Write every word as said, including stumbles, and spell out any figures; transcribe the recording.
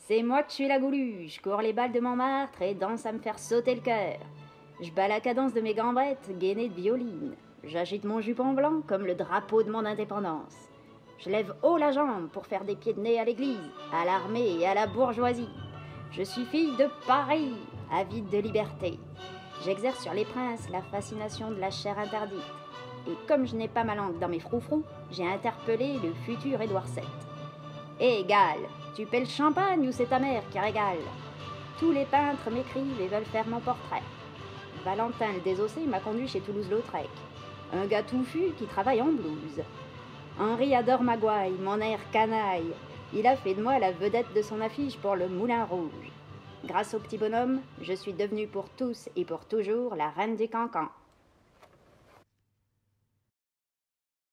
C'est moi que je suis la goulue, je cours les balles de Montmartre et danse à me faire sauter le cœur. Je bats la cadence de mes gambrettes, gainées de violine. J'agite mon jupon blanc comme le drapeau de mon indépendance. Je lève haut la jambe pour faire des pieds de nez à l'église, à l'armée et à la bourgeoisie. Je suis fille de Paris, avide de liberté. J'exerce sur les princes la fascination de la chair interdite. Et comme je n'ai pas ma langue dans mes froufrous, j'ai interpellé le futur Édouard sept. Hé, Gall, tu paies le champagne ou c'est ta mère qui régale? Tous les peintres m'écrivent et veulent faire mon portrait. Valentin le Désossé m'a conduit chez Toulouse-Lautrec. Un gars touffu qui travaille en blouse. Henri adore ma gouaille, mon air canaille. Il a fait de moi la vedette de son affiche pour le Moulin Rouge. Grâce au petit bonhomme, je suis devenue pour tous et pour toujours la reine des cancans.